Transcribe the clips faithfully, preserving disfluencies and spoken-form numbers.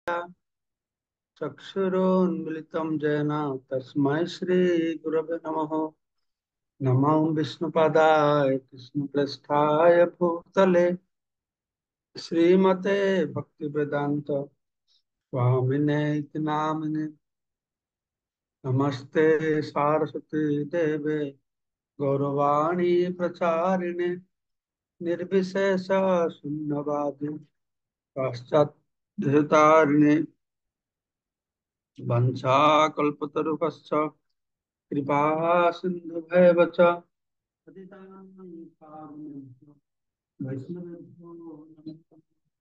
चक्षुरुन्मिलितं येन तस्मै श्रीगुरवे नमः। नमो विष्णुपादाय कृष्णप्रेष्ठाय भूतले श्रीमते भक्तिवेदान्त स्वामिने इति नामिने। नमस्ते सारस्वती देवे गौरवाणी प्रचारिणे निर्विशेष शून्यवादी पाश्चात्यदेशतारिणे वंशाकल्पतरुभ्यश्च कृपा सिन्धुभ्येव च पतितानां पावनेभ्यो वैष्णवेभ्यो नमः।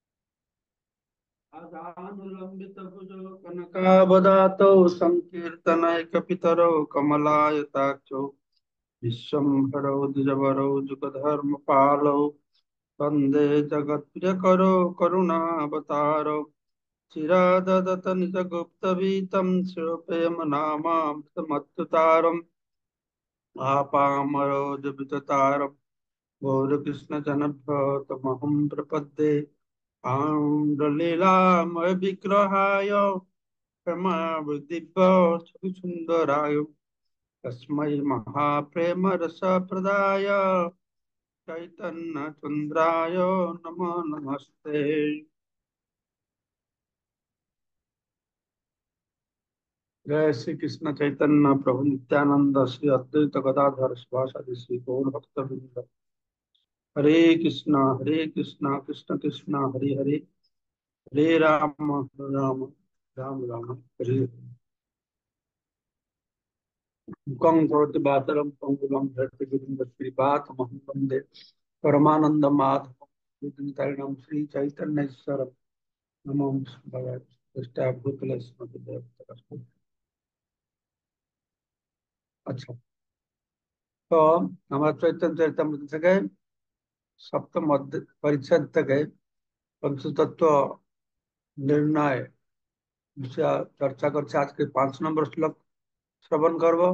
आजानुलम्बितभुजौ कनकावदातौ सङ्कीर्तनैकपितरौ कमलायताक्षौ विश्वम्भरौ द्विजवरौ जुगधर्मपालौ वन्दे जगत्प्रियकरौ करुणावतारौ चिराददत निजगुप्तवीतं शिरोपेयमनामामृतमत्तुतारम् आपामरोजविदतारम् गौरकृष्णजनभ्यो तमहं प्रपद्ये। आनन्दलीलामय विग्रहाय क्षमावृदिभ्यो सुन्दराय तस्मै महाप्रेम रसप्रदाय चैतन्य चंद्राय नमो नमस्ते। जय श्री कृष्ण चैतन्य प्रभु नित्यानंद श्री अद्वैत गदाधर शिवासादि श्री गौर भक्तवृंद। हरे कृष्णा हरे कृष्णा कृष्ण कृष्णा हरे हरे हरे राम हरे राम राम राम हरे हरे। मुखं करोति वाचालं पंगुलं धरति गिरिं यत्कृपातमहं वन्दे परमानंद माधवं श्री चैतन्य ईश्वर नमो भगवते भूतले स्मृति देवता। अच्छा, तो हमारा चैतन्य चरितमृत से गए सप्तम अध्याय परिच्छेद तक गए। पंचतत्व निर्णय विषय चर्चा कर आज के पांच नंबर श्लोक श्रवण करब।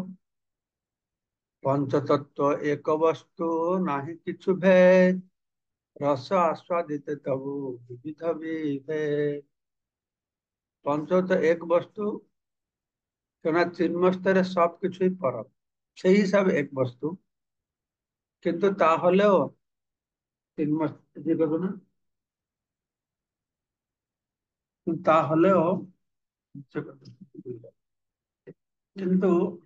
पंचतत्व एक वस्तु नाही किछु भेद रस आस्वादित तबु विविध विभेद। पंचतत्व एक वस्तु কেনা চিন্মস্তরে সবকিছুই পরম, সেই হিসাবে এক বস্তু, কিন্তু তা হলেও চিন্মস্ত যে করবো না, তা হলেও কিন্তু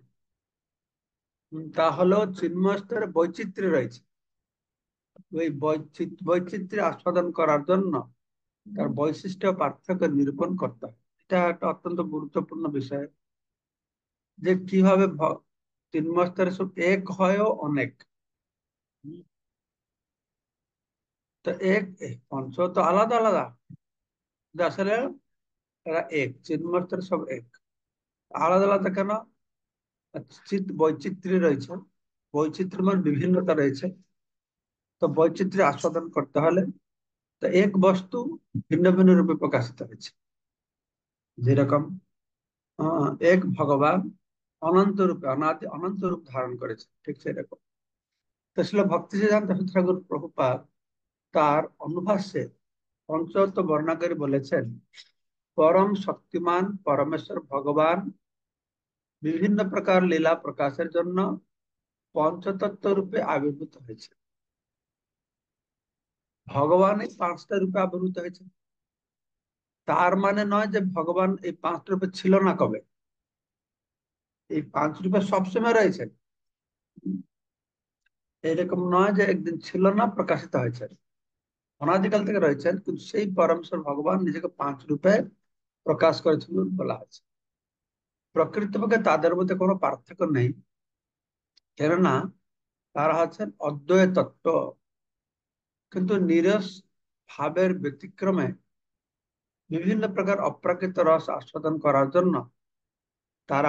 তা হলেও চিন্ময় স্তরে বৈচিত্র্য রয়েছে। ওই বৈচিত্র্য বৈচিত্র্য আস্বাদন করার জন্য তার বৈশিষ্ট্য পার্থক্য নিরূপণ করতে হয়। এটা একটা অত্যন্ত গুরুত্বপূর্ণ বিষয় যে কিভাবে চিন্ময় স্তরে সব এক হয়ও অনেক। তো এক পঞ্চ তো আলাদা আলাদা, আসলে এরা এক, চিন্ময় স্তরে সব এক। আলাদা আলাদা কেন? চিত বৈচিত্র্য রয়েছে, বৈচিত্র্য মানে বিভিন্নতা রয়েছে। তো বৈচিত্র্য আস্বাদন করতে হলে তো এক বস্তু ভিন্ন ভিন্ন রূপে প্রকাশিত হয়েছে। যেরকম আহ, এক ভগবান অনন্ত রূপে অনাদি অনন্ত রূপ ধারণ করেছে, ঠিক সেরকম। তো ছিল ভক্তি সিদ্ধান্ত ঠাকুর প্রভুপাদ তার অনুভাষ্যে পঞ্চতত্ত্ব বর্ণনা করে বলেছেন, পরম শক্তিমান পরমেশ্বর ভগবান বিভিন্ন প্রকার লীলা প্রকাশের জন্য পঞ্চতত্ত্ব রূপে আবির্ভূত হয়েছে। ভগবান এই পাঁচটা রূপে আবির্ভূত হয়েছে, তার মানে নয় যে ভগবান এই পাঁচটা রূপে ছিল না কবে। এই পাঁচ রূপে সবসময় রয়েছেন, এরকম নয় যে একদিন ছিল না প্রকাশিত হয়েছে। অনাদিকাল থেকে রয়েছেন, কিন্তু সেই পরমেশ্বর ভগবান নিজেকে পাঁচ রূপে প্রকাশ করেছিল বলা আছে। প্রকৃতপক্ষে তাদের মধ্যে কোনো পার্থক্য নেই, কেননা তারা হচ্ছেন অদ্বয় তত্ত্ব, কিন্তু নিরস ভাবের ব্যতিক্রমে বিভিন্ন প্রকার অপ্রাকৃত রস আস্বাদন করার জন্য তারা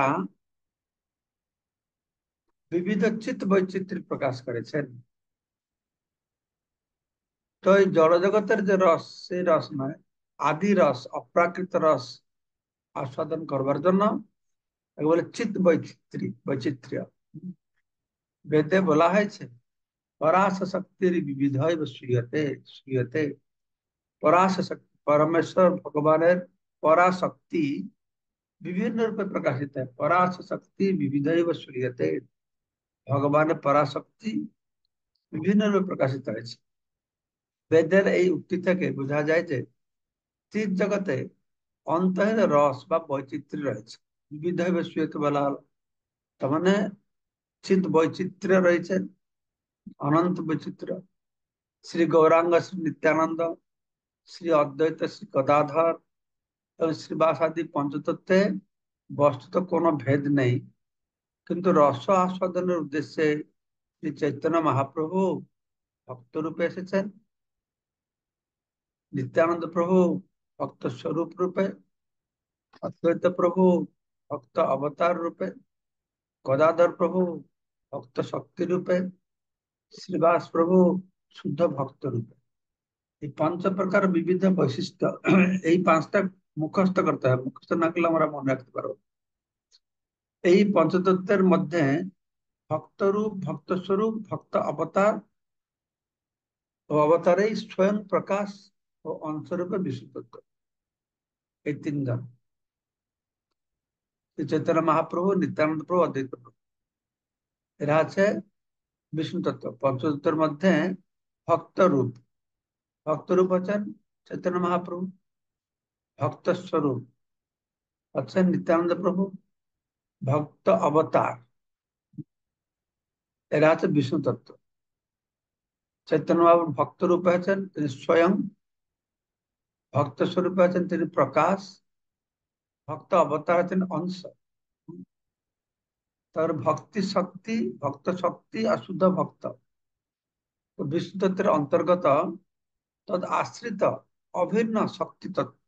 বিবিধ চিত্ত বৈচিত্র্য প্রকাশ করেছেন। তো এই জড়জগতের যে রস, সেই রস নয়, আদি রস অপ্রাকৃত রস আস্বাদন করবার জন্য বলে চিত্ত বৈচিত্র্য বৈচিত্র্য। বেদে বলা হয়েছে পরাশ শক্তির বিবিধ শ্রীয়তে শ্রীয়তে। পরাশ শক্তি পরমেশ্বর ভগবানের पराशक्ति विभिन्न रूपे प्रकाशित है। पराशक्ति विविध श्रूयते। भगवान पराशक्ति विभिन्न रूपे प्रकाशित है। বেদের এই উক্তি থেকে বোঝা যায় যে চিৎ জগতে অন্তহীন রস বা বৈচিত্র্য রয়েছে। বিবিধ শ্রুয়তে বলা হলো, তার মানে চিৎ বৈচিত্র্য রয়েছে, অনন্ত বৈচিত্র্য। শ্রী গৌরাঙ্গ, শ্রী নিত্যানন্দ, শ্রী অদ্বৈত, শ্রী গদাধর এবং শ্রীবাসাদি পঞ্চতত্ত্বে বস্তুত কোনো ভেদ নেই, কিন্তু রস আস্বাদনের উদ্দেশ্যে শ্রী চৈতন্য মহাপ্রভু ভক্ত রূপে এসেছেন, নিত্যানন্দ প্রভু ভক্ত স্বরূপ রূপে, অদ্বৈত প্রভু ভক্ত অবতার রূপে, গদাধর প্রভু ভক্ত শক্তি রূপে, শ্রীবাস প্রভু শুদ্ধ ভক্ত রূপে। এই পঞ্চ প্রকার বিবিধ বৈশিষ্ট্য, এই পাঁচটা মুখস্থ করতে হবে, মুখস্থ না করলে আমরা মনে রাখতে পারবো। এই পঞ্চতত্ত্বের মধ্যে ভক্তরূপ, ভক্ত স্বরূপ, ভক্ত অবতার ও অবতারেই স্বয়ং প্রকাশ ও অংশরূপে বিশুদ্ধত্ব, এই তিনজন, শ্রী চৈতন্য মহাপ্রভু, নিত্যানন্দ প্রভু, অদ্বৈত প্রভু, এরা আছে বিষ্ণু তত্ত্ব। পঞ্চতত্ত্বের মধ্যে ভক্তরূপ, ভক্তরূপ হচ্ছেন চৈতন্য মহাপ্রভু, ভক্ত স্বরূপ হচ্ছেন নিত্যানন্দ প্রভু, ভক্ত অবতার এরা হচ্ছে বিষ্ণু তত্ত্ব। চৈতন্য বাবুর ভক্ত রূপে আছেন তিনি স্বয়ং, ভক্ত স্বরূপে আছেন তিনি প্রকাশ, ভক্ত অবতার আছেন অংশ। তার ভক্তি শক্তি, ভক্ত শক্তি আর শুদ্ধ ভক্ত। তো বিষ্ণু তত্ত্বের অন্তর্গত তদ আশ্রিত অভিন্ন শক্তি তত্ত্ব,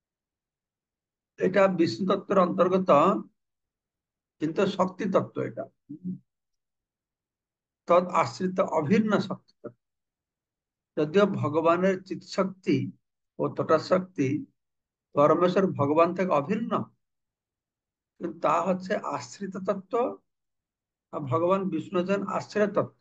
এটা বিষ্ণু তত্ত্বের অন্তর্গত কিন্তু শক্তি তত্ত্ব। এটা তদ আশ্রিত অভিন্ন শক্তি তত্ত্ব। যদিও ভগবানের চিৎ শক্তি ও তটা শক্তি পরমেশ্বর ভগবান থেকে অভিন্ন, কিন্তু তা হচ্ছে আশ্রিত তত্ত্ব, আর ভগবান বিষ্ণু হচ্ছেন আশ্রয় তত্ত্ব।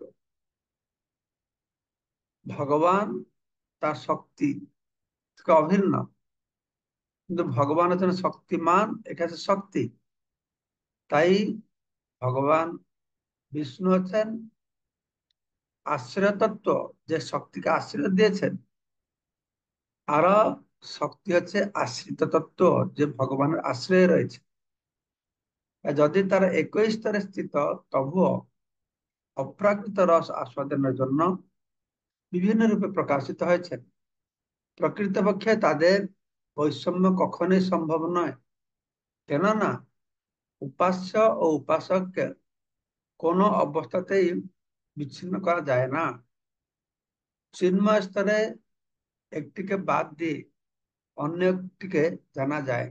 ভগবান তার শক্তি থেকে অভিন্ন, কিন্তু ভগবান হচ্ছেন শক্তিমান, এটা হচ্ছে শক্তি। তাই ভগবান বিষ্ণু হচ্ছেন আশ্রয় তত্ত্ব, যে শক্তিকে আশ্রয় দিয়েছেন, আর শক্তি হচ্ছে আশ্রিত তত্ত্ব, যে ভগবানের আশ্রয়ে রয়েছে। যদি তারা একই স্তরে স্থিত, তবুও অপ্রাকৃত রস আস্বাদনের জন্য বিভিন্ন রূপে প্রকাশিত হয়েছে। প্রকৃতপক্ষে তাদের বৈষম্য কখনোই সম্ভব নয়, কেননা উপাস্য ও উপাসককে কোনো অবস্থাতেই বিচ্ছিন্ন করা যায় না। চিন্ময় স্তরে একটিকে বাদ দিয়ে অন্য একটিকে জানা যায়।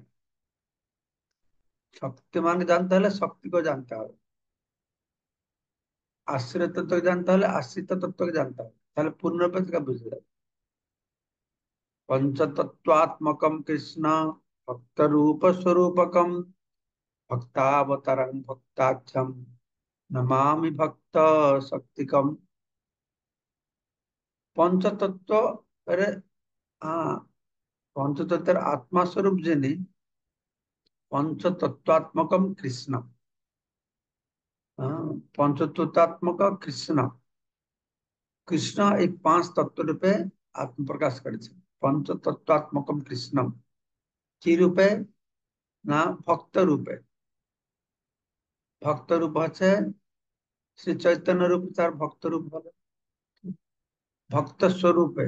শক্তিমান জানতে হলে শক্তিকে জানতে হবে, আশ্রিত তত্ত্বকে জানতে হলে আশ্রিত তত্ত্বকে জানতে হবে, তাহলে পূর্ণরূপে থেকে বুঝে যাবে। पंचतत्वात्मकं कृष्ण भक्त रूप स्वरूपकम भक्तावतारं भक्ताख्यम नमामि भक्त शक्तिकम। पंचतत्व अरे हाँ, पंचतत्वर आत्मा स्वरूप जिनी पंचतत्वात्मकम कृष्ण, हाँ, पंचतत्वात्मक कृष्ण, कृष्ण এই পাঁচ তত্ত্ব রূপে আত্মপ্রকাশ করেছেন। পঞ্চতত্ত্বাত্মকম কৃষ্ণম কি রূপে? না ভক্ত রূপে। ভক্ত রূপ হচ্ছে শ্রী চৈতন্য রূপ, তার ভক্ত রূপ বলে। ভক্ত স্বরূপে,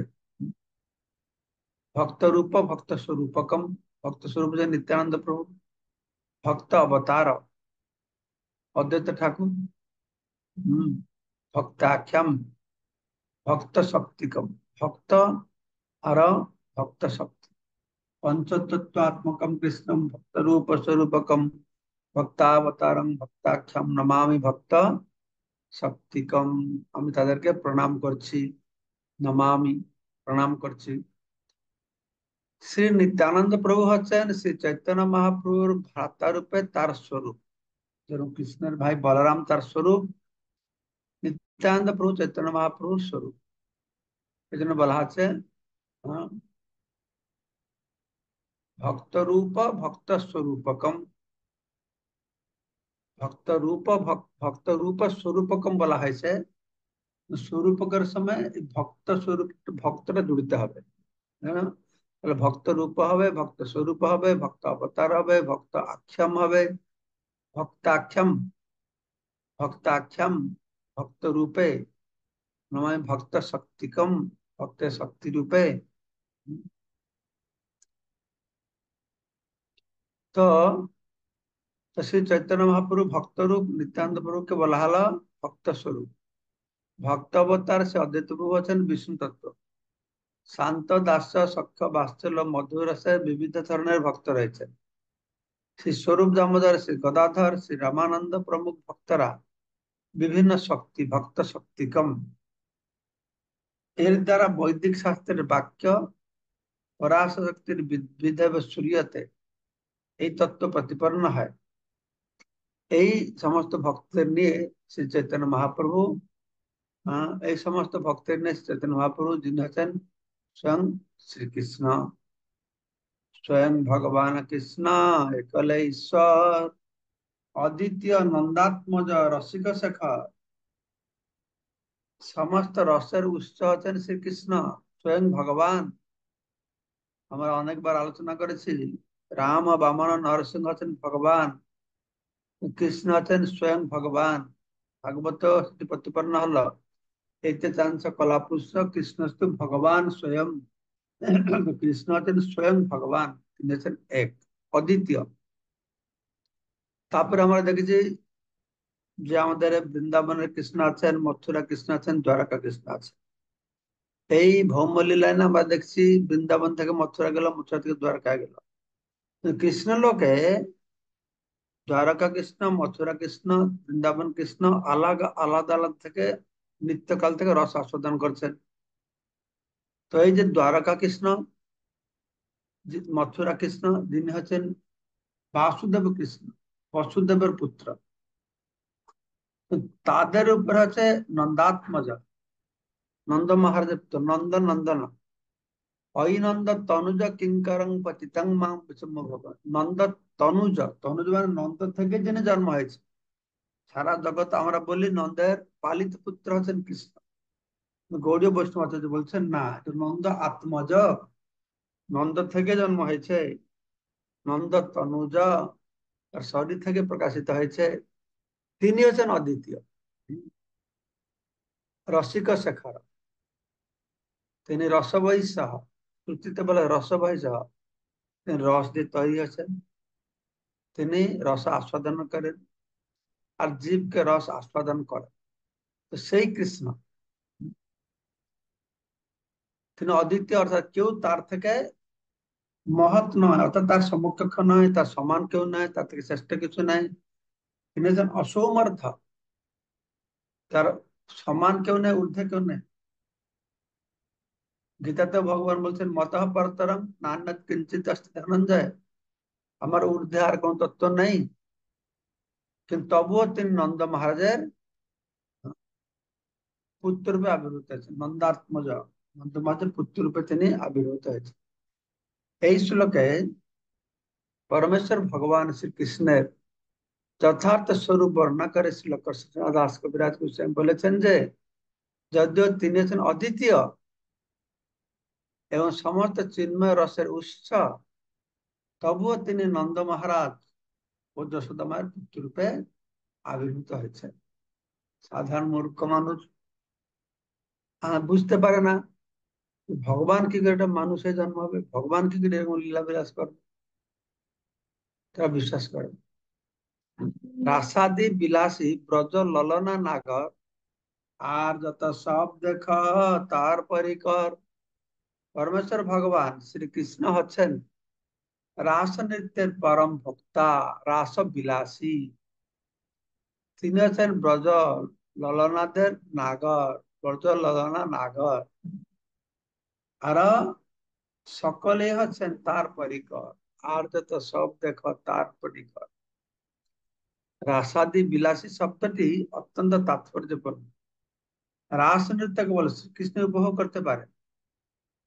ভক্ত রূপ ভক্ত স্বরূপকম, ভক্ত স্বরূপ যে নিত্যানন্দ প্রভু। ভক্ত অবতার অদ্বৈত ঠাকুর। হম ভক্তাখ্যম ভক্ত শক্তিকম, ভক্ত আর ভক্ত শক্তি। পঞ্চতত্ত্বাত্মকম কৃষ্ণম ভক্ত রূপ স্বরূপকম ভক্তাবতারং ভক্তাখ্যম নমামি ভক্ত শক্তিকম। আমি তাদেরকে প্রণাম করছি, নমামি প্রণাম করছি। শ্রী নিত্যানন্দ প্রভু হচ্ছেন শ্রী চৈতন্য মহাপ্রভুর ভ্রাতা রূপে তার স্বরূপ, যেরকম কৃষ্ণের ভাই বলরাম তার স্বরূপ, নিত্যানন্দ প্রভু চৈতন্য মহাপ্রভুর স্বরূপ। এই জন্য বলা আছে, আহ, ভক্ত রূপ ভক্ত স্বরূপকম, ভক্ত রূপ ভক্ত রূপ স্বরূপকম বলা হয়েছে। স্বরূপকের সময় ভক্ত স্বরূপ ভক্তটা জুড়তে হবে, হ্যাঁ। তাহলে ভক্ত রূপ হবে, ভক্ত স্বরূপ হবে, ভক্ত অবতার হবে, ভক্ত আখ্যাম হবে, ভক্তাখ্যাম ভক্তাখ্যাম ভক্ত রূপে নয় ভক্ত শক্তিকম, ভক্ত শক্তি রূপে। তো তো শ্রী চৈতন্য মহাপ্রভু ভক্ত রূপ নিত্যানন্দ প্রভুকে বলা হলো ভক্ত স্বরূপ। ভক্ত অবতার সে অদ্বৈত প্রভু হচ্ছেন বিষ্ণু তত্ত্ব। শান্ত দাস্য সখ্য বাৎসল্য মধুর রসে বিবিধ ধরনের ভক্ত রয়েছে। শ্রী স্বরূপ দামোদর, শ্রী গদাধর, শ্রী রামানন্দ প্রমুখ ভক্তরা বিভিন্ন শক্তি, ভক্ত শক্তিকম। এর দ্বারা বৈদিক শাস্ত্রের বাক্য পরাশ শক্তির বিধেব সূর্যতে এই তত্ত্ব প্রতিপন্ন হয়। এই সমস্ত ভক্তদের নিয়ে শ্রী চৈতন্য মহাপ্রভু, আহ, এই সমস্ত ভক্তদের নিয়ে শ্রী চৈতন্য মহাপ্রভু যিনি হচ্ছেন স্বয়ং শ্রীকৃষ্ণ, স্বয়ং ভগবান কৃষ্ণ একলে ঈশ্বর, অদ্বিতীয় নন্দাত্মজ রসিক শেখর। সমস্ত রসের উৎস হচ্ছেন শ্রীকৃষ্ণ, স্বয়ং ভগবান। আমরা অনেকবার আলোচনা করেছি, রাম বামন নরসিংহ হচ্ছেন ভগবান, কৃষ্ণ হচ্ছেন স্বয়ং ভগবান। ভাগবত সেটি প্রতিপন্ন হলো, এতে চাঞ্চ কলাপুষ্য কৃষ্ণস্তু ভগবান স্বয়ং। কৃষ্ণ হচ্ছেন স্বয়ং ভগবান, তিনি হচ্ছেন এক, অদ্বিতীয়। তারপরে আমরা দেখেছি যে আমাদের বৃন্দাবনের কৃষ্ণ আছেন, মথুরা কৃষ্ণ আছেন, দ্বারকা কৃষ্ণ আছেন। এই ভৌমলীলায় না আমরা দেখছি বৃন্দাবন থেকে মথুরা গেল, মথুরা থেকে দ্বারকা গেল। কৃষ্ণ লোকে দ্বারকা কৃষ্ণ, মথুরা কৃষ্ণ, বৃন্দাবন কৃষ্ণ আলাদা আলাদা আলাদা থেকে নিত্যকাল থেকে রস আস্বাদন করছেন। তো এই যে দ্বারকা কৃষ্ণ, মথুরা কৃষ্ণ, যিনি হচ্ছেন বাসুদেব কৃষ্ণ, বসুদেবের পুত্র, তো তাদের উপর হচ্ছে নন্দাত্মজ, নন্দ মহারাজের পুত্র, নন্দ নন্দন। ঐনন্দ তনুজ কিঙ্করং পতিতং মাং বিষ্ণু ভগবান। নন্দ তনুজ, তনুজ মানে নন্দ থেকে যিনি জন্ম হয়েছে। সারা জগৎ আমরা বলি নন্দের পালিত পুত্র হচ্ছেন কৃষ্ণ। গৌড়ীয় বৈষ্ণব আচার্য বলছেন না, এটা নন্দ আত্মজ, নন্দ থেকে জন্ম হয়েছে। নন্দ তনুজ তার শরীর থেকে প্রকাশিত হয়েছে। তিনি হচ্ছেন অদ্বিতীয়, রসিক শেখর। তিনি রসবৈ সহ, শ্রুতিতে বলে রসবৈ সহ, তিনি রস দিয়ে তৈরি আছেন। তিনি রস আস্বাদন করেন আর জীবকে রস আস্বাদন করেন। তো সেই কৃষ্ণ তিনি অদ্বিতীয়, অর্থাৎ কেউ তার থেকে মহৎ নয়, অর্থাৎ তার সমকক্ষ নয়, তার সমান কেউ নয়, তার থেকে শ্রেষ্ঠ কিছু নাই। তিনি হচ্ছেন অসৌমর্থ, তার সমান কেউ নেই, ঊর্ধ্বে কেউ নেই। গীতাতে ভগবান বলছেন মতঃ পরতরম নান্যৎ কিঞ্চিৎ অস্তি ধনঞ্জয়, আমার ঊর্ধ্বে আর কোন তত্ত্ব নেই। কিন্তু তবুও তিনি নন্দ মহারাজের পুত্র রূপে আবির্ভূত হয়েছেন, নন্দাত্মজ, নন্দ মহারাজের পুত্র রূপে তিনি আবির্ভূত হয়েছেন। এই শ্লোকে পরমেশ্বর ভগবান শ্রীকৃষ্ণের যথার্থ স্বরূপ বর্ণনা করে শ্রী লক্ষ্মণ দাস কবিরাজ গোস্বামী বলেছেন যে যদিও তিনি হচ্ছেন অদ্বিতীয় এবং সমস্ত চিন্ময় রসের উৎস, তবুও তিনি নন্দ মহারাজ ও যশোদা মায়ের পুত্র রূপে আবির্ভূত হয়েছেন। সাধারণ মূর্খ মানুষ আহ, বুঝতে পারে না ভগবান কি করে একটা মানুষের জন্ম হবে, ভগবান কি করে এরকম লীলা বিলাস করবে, তারা বিশ্বাস করে না। রাসাদি বিলাসী ব্রজ ললনা নাগর, আর যত সব দেখ তার পরিকর। পরমেশ্বর ভগবান শ্রীকৃষ্ণ হচ্ছেন রাস নৃত্যের পরম ভক্তা, রাস বিলাসী। তিনি হচ্ছেন ব্রজ ললনাদের নাগর, ব্রজ ললনা নাগর। আর সকলে হচ্ছেন তার পরিকর, আর যত সব দেখ তার পরিকর। রাসাদি বিলাসী শব্দটি অত্যন্ত তাৎপর্যপূর্ণ। রাস নৃত্যকে বলে শ্রীকৃষ্ণ উপভোগ করতে পারে,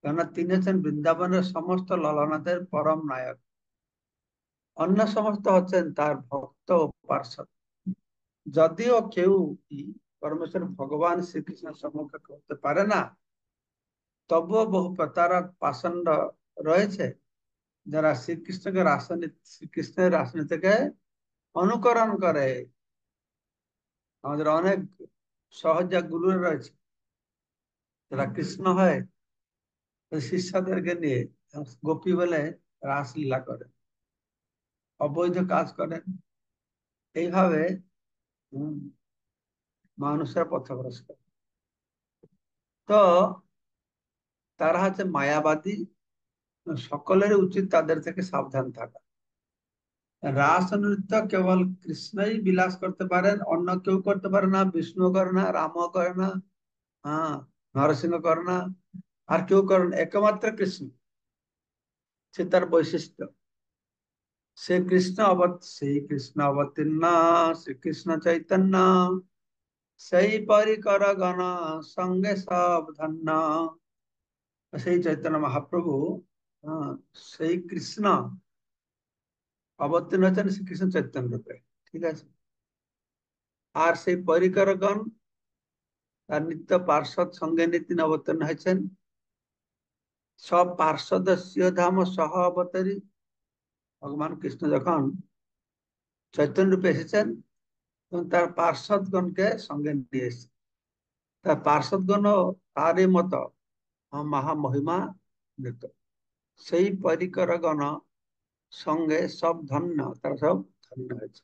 কেননা তিনি হচ্ছেন বৃন্দাবনের সমস্ত ললনাথের পরম নায়ক, অন্য সমস্ত হচ্ছেন তার ভক্ত ও পার্ষদ। যদিও কেউ পরমেশ্বর ভগবান শ্রীকৃষ্ণের সম্মুখে করতে পারে না, তবুও বহু প্রতারক পাষণ্ড রয়েছে যারা শ্রীকৃষ্ণকে রাসায়নিক শ্রীকৃষ্ণের রাসায়নিক থেকে অনুকরণ করে। আমাদের অনেক সহজা গুরু রয়েছে যারা কৃষ্ণ হয় শিষ্যদেরকে নিয়ে গোপী বলে রাসলীলা করে, অবৈধ কাজ করেন, এইভাবে হম, মানুষের পথভ্রষ্ট। তো তারা হচ্ছে মায়াবাদী, সকলের উচিত তাদের থেকে সাবধান থাকা। রাস নৃত্য কেবল কৃষ্ণই বিলাস করতে পারেন, অন্য কেউ করতে পারে না, বিষ্ণু করে না, রামও করে না, হ্যাঁ, নরসিংহ করে না, আর কেউ করেন, একমাত্র কৃষ্ণ, সে তার বৈশিষ্ট্য। সে কৃষ্ণ অবত সেই কৃষ্ণ অবতীর্ণ শ্রীকৃষ্ণ চৈতন্য, সেই পরিকর গণ সঙ্গে সব ধন্য। সেই চৈতন্য মহাপ্রভু, হ্যাঁ, সেই কৃষ্ণ অবতীর্ণ হচ্ছেন শ্রীকৃষ্ণ চৈতন্য রূপে, ঠিক আছে। আর সেই পরিকরগণ তার নিত্য পার্শ্বদ সঙ্গে নিয়ে তিনি অবতীর্ণ হয়েছেন। সব পার্শ্বদ ধাম সহ অবতারী, ভগবান কৃষ্ণ যখন চৈতন্য রূপে এসেছেন এবং তার পার্শ্বদগণকে সঙ্গে নিয়ে এসেছেন, তার পার্শ্বদগণও তারই মতো মহামহিমা নিত। সেই পরিকরগণ সঙ্গে সব ধন্য, তারা সব ধন্য হয়েছে।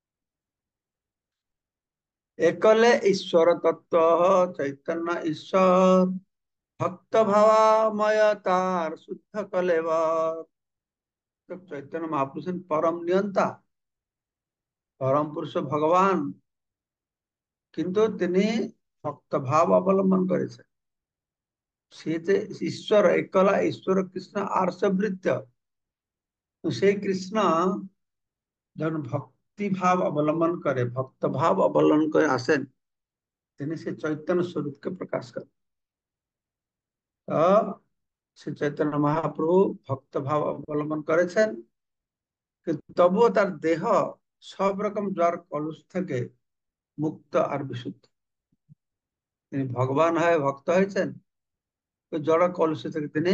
একলে ঈশ্বর তত্ত্ব চৈতন্য ঈশ্বর, ভক্ত ভাবাময় তার শুদ্ধ কলেবর। তো চৈতন্য মহাপুরুষ পরম নিয়ন্তা, পরম পুরুষ ভগবান, কিন্তু তিনি ভক্ত ভাব অবলম্বন করেছেন। সে যে ঈশ্বর, একলা ঈশ্বর কৃষ্ণ আর্ষবৃত্ত, সেই কৃষ্ণ যখন ভক্তি ভাব অবলম্বন করে, ভক্ত ভাব অবলম্বন করে আসেন, তিনি সে চৈতন্য স্বরূপকে প্রকাশ করেন। তো শ্রী চৈতন্য মহাপ্রভু ভক্ত ভাব অবলম্বন করেছেন, কিন্তু তবুও তার দেহ সব রকম জ্বর কলুষ থেকে মুক্ত আর বিশুদ্ধ। তিনি ভগবান হয়ে ভক্ত হয়েছেন, তো জড় কলুষ থেকে তিনি।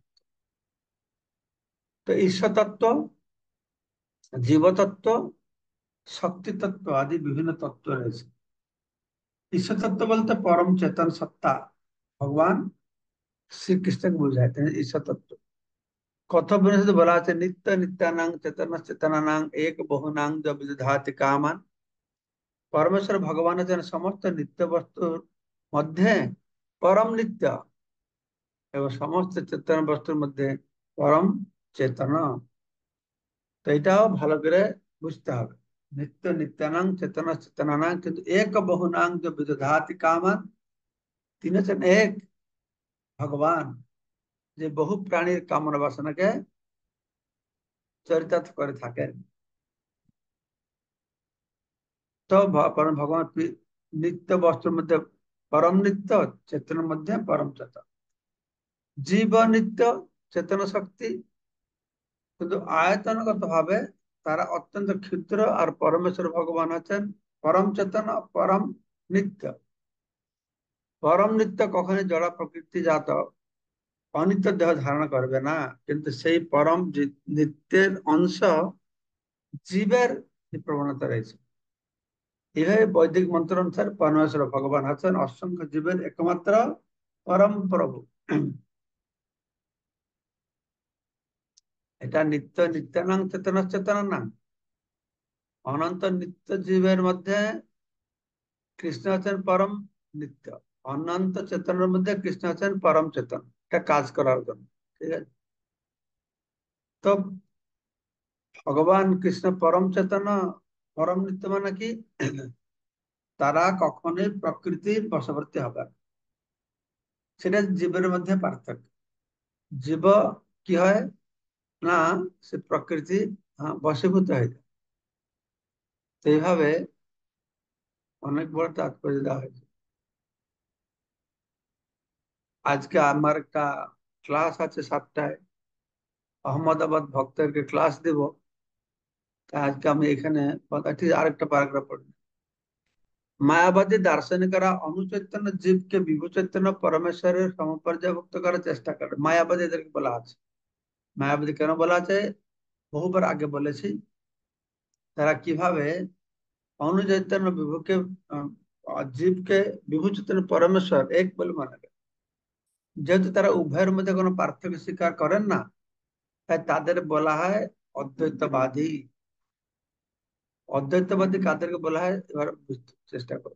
তো ঈশ্বর তত্ত্ব, জীবতত্ত্ব, শক্তি তত্ত্ব আদি বিভিন্ন তত্ত্ব রয়েছে। ঈশ্বর তত্ত্ব বলতে পরম চেতন সত্তা ভগবান শ্রীকৃষ্ণকে বোঝায়, তিনি ঈশ্বর তত্ত্ব। কথোপনিষদে বলা আছে নিত্য নিত্যানাং চেতন চেতনানাং এক বহুনাং য বিদধাতি কামান। পরমেশ্বর ভগবান হচ্ছেন সমস্ত নিত্য বস্তুর মধ্যে পরম নিত্য এবং সমস্ত চেতন বস্তুর মধ্যে পরম চেতন। তো এটাও ভালো করে বুঝতে হবে। নিত্য নিত্যানাং চেতন চেতনানাং, কিন্তু এক বহুনাং য বিদধাতি কামান, তিনি হচ্ছেন এক ভগবান, যে বহু প্রাণীর কামনা বাসনাকে চরিতার্থ করে থাকেন। তো পরম ভগবান নিত্য বস্তুর মধ্যে পরম নিত্য, চেতনের মধ্যে পরম চেতন। জীব নিত্য চেতন শক্তি, কিন্তু আয়তনগত ভাবে তারা অত্যন্ত ক্ষুদ্র, আর পরমেশ্বর ভগবান আছেন পরম চেতন, পরম নিত্য। পরম নিত্য কখনই জড় প্রকৃতি জাত অনিত্য দেহ ধারণ করবে না, কিন্তু সেই পরম নিত্যের অংশ জীবের প্রবণতা রয়েছে। এইভাবে বৈদিক মন্ত্র অনুসারে পরমেশ্বর ভগবান আছেন অসংখ্য জীবের একমাত্র পরম প্রভু। এটা নিত্য নিত্যানাং চেতন চেতনানাং, অনন্ত নিত্য জীবের মধ্যে কৃষ্ণ আছেন পরম নিত্য, অনন্ত চেতনের মধ্যে কৃষ্ণ আছেন পরম চেতন, এটা কাজ করার জন্য, ঠিক আছে। তো ভগবান কৃষ্ণ পরম চেতন, পরম নিত্য মানে কি, তারা কখনোই প্রকৃতির বশবর্তী হবে না। সেটা জীবের মধ্যে পার্থক্য। জীব কি হয় না, সে প্রকৃতি বশীভূত হয়ে যায়। তো এইভাবে অনেক বড় তাৎপর্য দেওয়া হয়েছে। আজকে আমার একটা ক্লাস আছে সাতটায়, আহমদাবাদ ভক্তদেরকে ক্লাস দেব। তা আজকে আমি এখানে ঠিক আরেকটা প্যারাগ্রাফ পড়ি। মায়াবাদী দার্শনিকরা অনুচৈতন্য জীবকে বিভু চৈতন্য পরমেশ্বরের সমপর্যায়ভুক্ত করার চেষ্টা করে, মায়াবাদী এদেরকে বলা আছে। মায়াবাদী কেন বলা আছে বহুবার আগে বলেছি। তারা কিভাবে অনুচৈতন্য বিভুকে আহ, জীবকে বিভু চৈতন্য পরমেশ্বর এক বলে মনে করে, যেহেতু তারা উভয়ের মধ্যে কোনো পার্থক্য স্বীকার করেন না, তাই তাদের বলা হয় অদ্বৈতবাদী। অদ্বৈতবাদী কাদেরকে বলা হয় এবার বুঝতে চেষ্টা করো।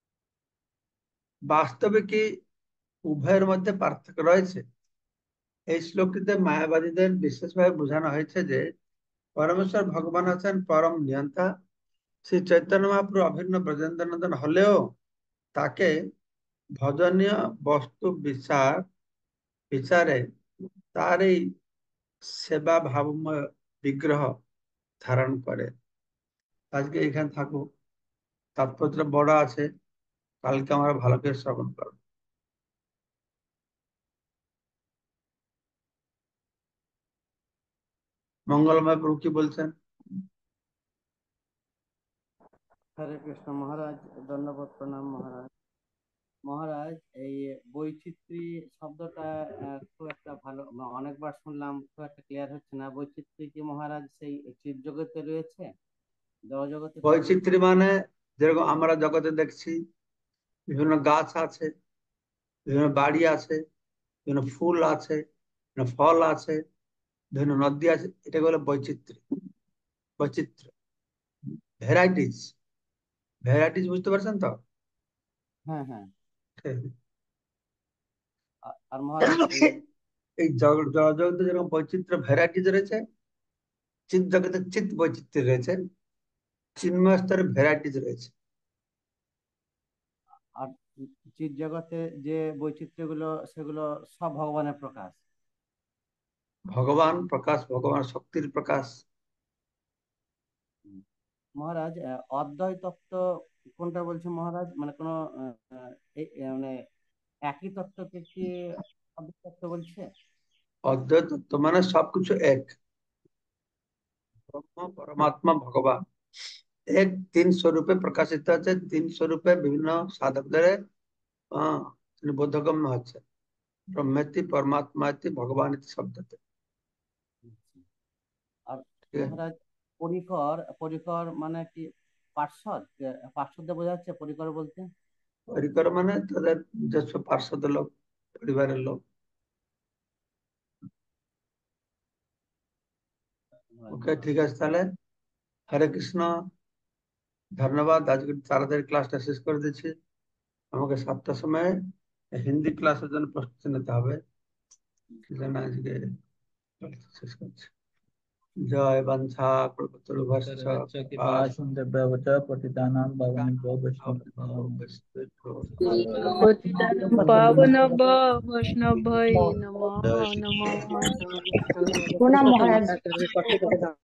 বাস্তবে কি উভয়ের মধ্যে পার্থক্য রয়েছে? এই শ্লোকটিতে মায়াবাদীদের বিশেষভাবে বোঝানো হয়েছে যে পরমেশ্বর ভগবান আছেন পরম নিয়ন্তা। শ্রী চৈতন্য মহাপ্রভু অভিন্ন ব্রজেন্দ্রনন্দন হলেও তাকে ভজনীয় বস্তু বিচার বিচারে তার এই সেবা ভাবময় বিগ্রহ ধারণ করে। আজকে এখানে থাকুক, তাৎপর্য বড় আছে, কালকে আমরা ভালো করে শ্রবণ করবো। মঙ্গলময় প্রভু কি বলছেন? হরে কৃষ্ণ মহারাজ, ধন্যবাদ, প্রণাম মহারাজ। মহারাজ, এই বৈচিত্রী শব্দটা আহ, খুব একটা ভালো, বা অনেকবার শুনলাম, খুব একটা ক্লিয়ার হচ্ছে না। বৈচিত্রী কি মহারাজ সেই চিৎ জগতে রয়েছে, জড় জগতে তো রয়েছে? বৈচিত্র্য মানে যেরকম আমরা জগতে দেখছি বিভিন্ন গাছ আছে, বিভিন্ন বাড়ি আছে, বিভিন্ন ফুল আছে, বিভিন্ন ফল আছে, বিভিন্ন নদী আছে, এটা বলে বৈচিত্র্য। বৈচিত্র্য, ভ্যারাইটিস। ভ্যারাইটিস বুঝতে পারছেন তো? হ্যাঁ, হ্যাঁ। আ- আর মহারাজ এই এই জগ- জগতে যেরকম বৈচিত্র্য ভ্যারাইটিস রয়েছে, চিৎ জগতে চিৎ বৈচিত্র্য রয়েছে, চিন্ময় স্তরে ভ্যারাইটিস রয়েছে। আর চিৎ জগতে যে বৈচিত্র্যগুলো, সেগুলো সব ভগবানের প্রকাশ। ভগবান প্রকাশ, ভগবান শক্তির প্রকাশ। হুম। মহারাজ, আহ, অদ্বয় তত্ত্ব কোনটা বলছে মহারাজ? মানে কোনো আহ, আহ, এই আহ, মানে একই তত্ত্বকে কি অদ্বৈত তত্ত্ব বলছে? অদ্বৈত তত্ত্ব মানে সবকিছু এক, ব্রহ্ম পরমাত্মা ভগবান এক, তিন স্বরূপে প্রকাশিত আছে। তিন স্বরূপে বিভিন্ন সাধকদের আহ, তিনি বোধগম্য হচ্ছে, ব্রহ্মেতি পরমাত্মাতি ভগবান শব্দতে। আর ঠিক আছে? মহারাজ, পরিকর পরিকর মানে কি পার্শ্বদ? পার্শ্বদে বোঝা যাচ্ছে পরিকর বলতে? পরিকর মানে তাদের নিজস্ব পার্শ্বদ লোক, পরিবারের লোক। ওকে, ঠিক আছে তাহলে। হরে কৃষ্ণ, ধন্যবাদ। আজকে তাড়াতাড়ি ক্লাসটা শেষ করে দিচ্ছি। আমাকে সাতটার সময় হিন্দি ক্লাসের জন্য প্রস্তুতি নিতে হবে, সেজন্য আজকে শেষ করছি। জয় বাঞ্ছা কল্পতরুভ্যশ্চ सर्वस्य কৃপা कृपा सिन्धुभ्यश्च पतितानां पावनेभ्यो वैष्णवेभ्यो नमो नमः। पतितानं पावनभ वैष्णवै नमो नमः। প্রণাম মহারাজ।